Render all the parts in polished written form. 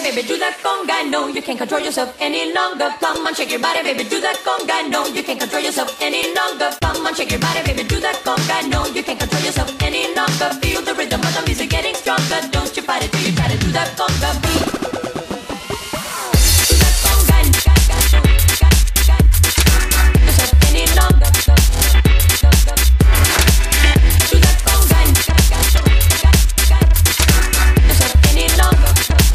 baby, do that conga. No, you can't control yourself any longer. Come on, shake your body, baby, do that conga. No, you can't control yourself any longer. Come on, shake your body, baby, do that conga. No, you can't control yourself any longer. Feel the rhythm of the music getting stronger. Don't you fight it till you try to do that conga beat. Do that conga, yourself any longer. Do that conga, yourself any longer.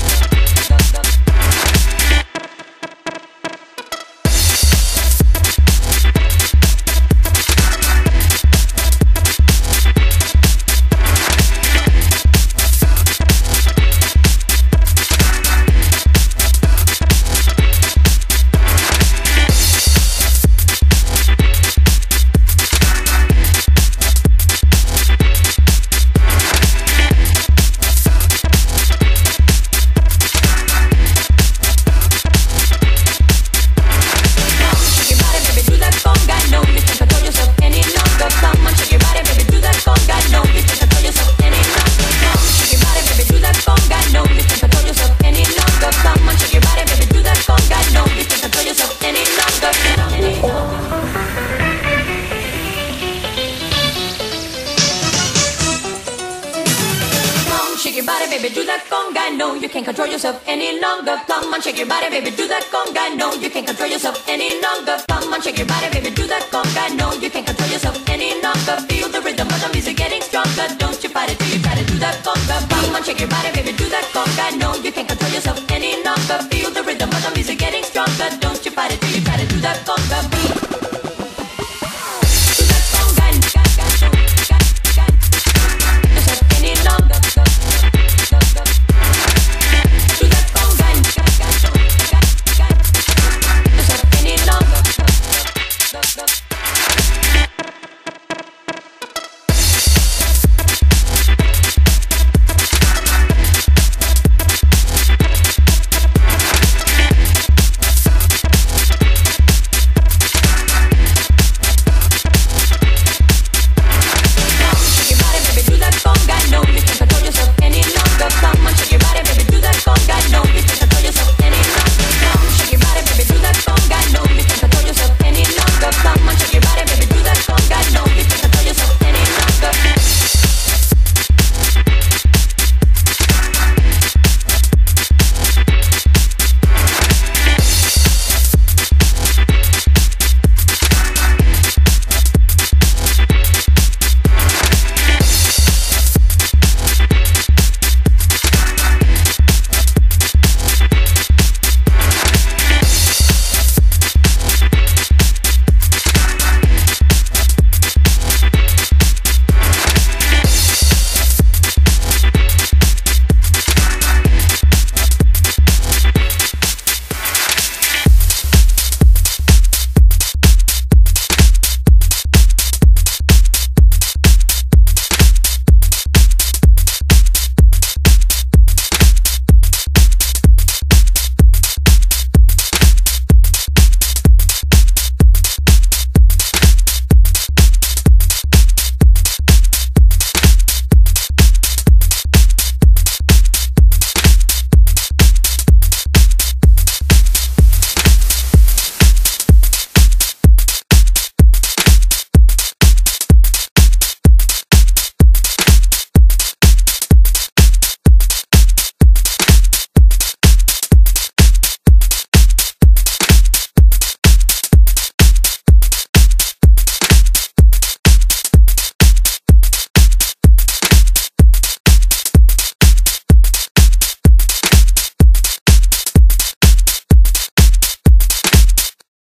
Shake your body, baby, do that conga. No, you can't control yourself any longer. Come on, shake your body, baby, do that conga. No, you can't control yourself any longer. Come on, shake your body, baby.